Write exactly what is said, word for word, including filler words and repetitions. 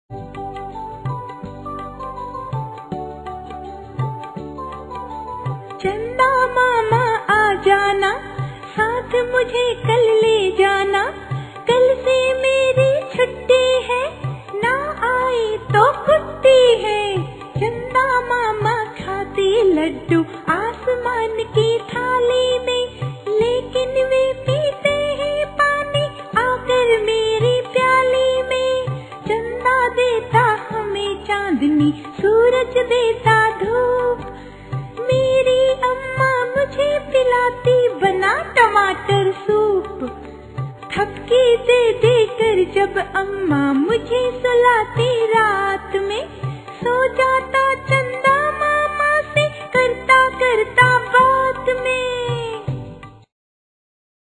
चंदा मामा आ जाना, साथ मुझे कल ले जाना, कल से मेरी छुट्टी है, ना आई तो कुट्टी है। चंदा मामा खाते लड्डू आसमान की थाली में, लेकिन वे पीते हैं पानी आकर मेरी प्याली में। चंदा देता हमें चांदनी, सूरज देता धूप, मेरी अम्मा मुझे पिलाती बना टमाटर सूप। थपकी दे दे कर जब अम्मा मुझे सुलाती रात में, सो जाता चंदा मामा से करता करता बात में।